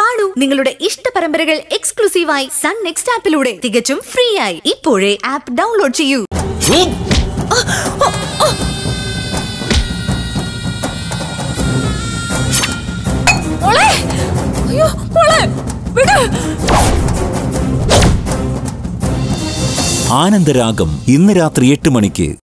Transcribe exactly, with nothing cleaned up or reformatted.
കാണൂ നിങ്ങളുടെ ഇഷ്ട പരമ്പരകൾ എക്സ്ക്ലൂസീവായി സൺ നെക്സ്റ്റ് ആപ്പിലൂടെ തികച്ചും ഫ്രീ ആയി. ഇപ്പോഴേ ആപ്പ് ഡൗൺലോഡ് ചെയ്യൂ. ആനന്ദരാഗം ഇന്ന് രാത്രി എട്ട് മണിക്ക്.